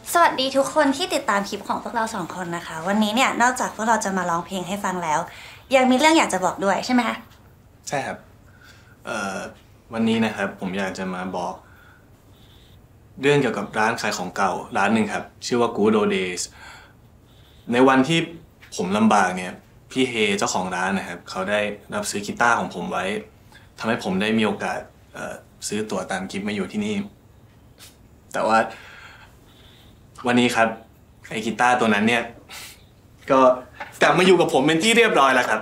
สวัสดีทุกคนที่ติดตามคลิปของพวกเรา2 คนนะคะวันนี้เนี่ยนอกจากพวกเราจะมาร้องเพลงให้ฟังแล้วยังมีเรื่องอยากจะบอกด้วยใช่ไหมคะใช่ครับวันนี้นะครับผมอยากจะมาบอกเรื่องเกี่ยวกับร้านขายของเก่าร้านหนึ่งครับชื่อว่า Good Old Days ในวันที่ผมลำบากเนี่ยพี่เฮเจ้าของร้านนะครับเขาได้รับซื้อกีตาร์ของผมไว้ทำให้ผมได้มีโอกาสซื้อตั๋วตามกิฟต์มาอยู่ที่นี่แต่ว่าวันนี้ครับไอ้กีตาร์ตัวนั้นเนี่ยก็กลับมาอยู่กับผมเป็นที่เรียบร้อยแล้วครับ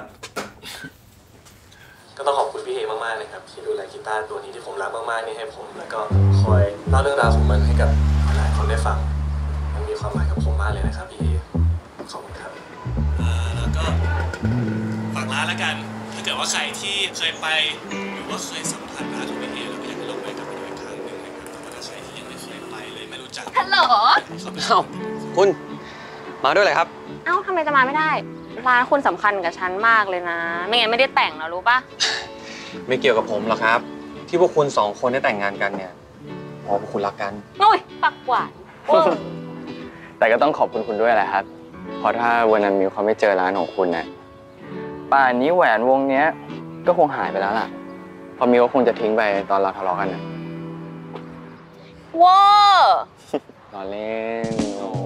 ก็ต้องขอบคุณพี่เอมากๆเลยครับที่ดูแลกีตาร์ตัวนี้ที่ผมรักมากๆนี่ให้ผมแล้วก็คอยเล่าเรื่องราวของมันให้กับหลายคนได้ฟังมันมีความหมายกับผมมากเลยนะครับพี่เอขอบคุณครับแล้วก็ฝากร้านแล้วกันถ้าเกิดว่าใครที่เคยไปหรือว่าเคยสัมผัสร้านของพี่เอแล้วก็อยากให้ลองไปกลับไปดูอีกครั้งหนึ่งนะครับแต่ว่าถ้าใครที่ยังไม่เคยไปเลยไม่รู้จักฮัลโหลเอ้าคุณมาด้วยเลยครับเอ้าทำไมจะมาไม่ได้ร้านคุณสำคัญกับฉันมากเลยนะไม่งั้นไม่ได้แต่งนะรู้ปะไม่เกี่ยวกับผมหรอกครับที่พวกคุณ2 คนได้แต่งงานกันเนี่ยเพราะพวกคุณรักกันโอ้ยปักหวานแต่ก็ต้องขอบคุณคุณด้วยแหละครับเพราะถ้าวันนั้นมิวเขาไม่เจอร้านของคุณเนี่ยป่านนี้แหวนวงเนี้ยก็คงหายไปแล้วล่ะเพราะมิวก็คงจะทิ้งไปตอนเราทะเลาะกันนะว้าล้อเล่นโอ้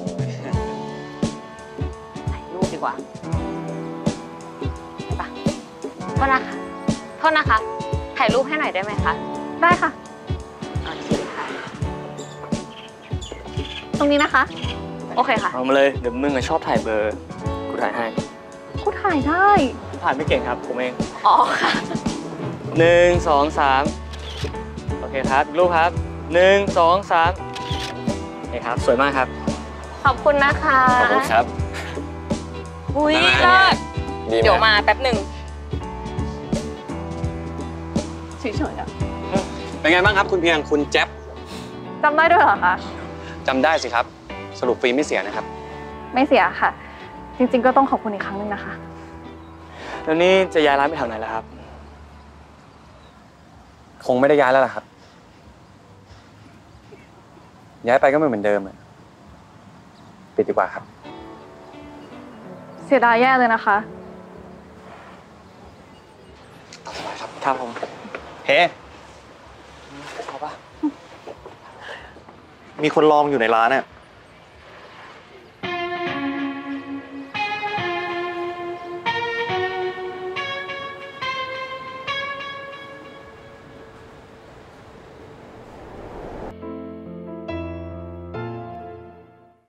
ถ่ายรูปดีกว่าไปปะโทษนะคะถ่ายรูปให้หน่อยได้ไหมคะได้ค่ะโอเคค่ะตรงนี้นะคะโอเคค่ะเอามาเลยเดี๋ยวมึงชอบถ่ายเบอร์กูถ่ายให้กูถ่ายได้ถ่ายไม่เก่งครับผมเองอ๋อค่ะ 1 2 3โอเคครับรูปครับ1 2 3นี่ครับสวยมากครับขอบคุณนะคะขอบคุณครับอุ้ยเลิศเดี๋ยวมาแป๊บหนึ่งเฉยๆอ่ะเป็นไงบ้างครับคุณเพียงคุณแจ๊บจำได้ด้วยเหรอคะจำได้สิครับสรุปฟรีไม่เสียนะครับไม่เสียค่ะจริงๆก็ต้องขอบคุณอีกครั้งหนึ่งนะคะแล้วนี่จะย้ายร้านไปแถวไหนล่ะครับคงไม่ได้ย้ายแล้วล่ะครับย้ายไปก็ไม่เหมือนเดิมปิดดีกว่าครับเสียดายแย่เลยนะคะตามสบายครับครับผมเฮ้เอาปะมีคนลองอยู่ในร้านน่ะ